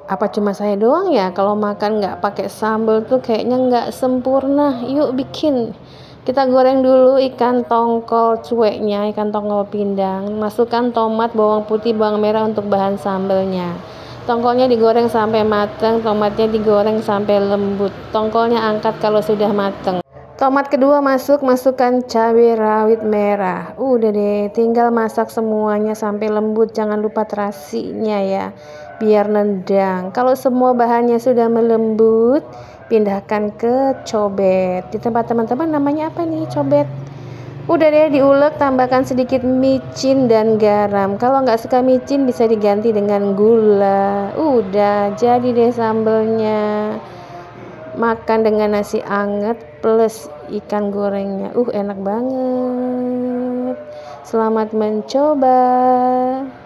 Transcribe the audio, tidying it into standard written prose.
Apa cuma saya doang ya kalau makan nggak pakai sambal tuh kayaknya nggak sempurna. Yuk bikin. Kita goreng dulu ikan tongkol cueknya, ikan tongkol pindang. Masukkan tomat, bawang putih, bawang merah untuk bahan sambelnya. Tongkolnya digoreng sampai matang, tomatnya digoreng sampai lembut. Tongkolnya angkat kalau sudah matang. Tomat kedua masukkan cabai rawit merah. Udah deh, tinggal masak semuanya sampai lembut. Jangan lupa terasinya ya, biar nendang. Kalau semua bahannya sudah melembut, pindahkan ke cobek. Di tempat teman-teman namanya apa nih, cobek? Udah deh, diulek, tambahkan sedikit micin dan garam. Kalau nggak suka micin bisa diganti dengan gula. Udah jadi deh sambelnya. Makan dengan nasi anget plus ikan gorengnya. Enak banget. Selamat mencoba.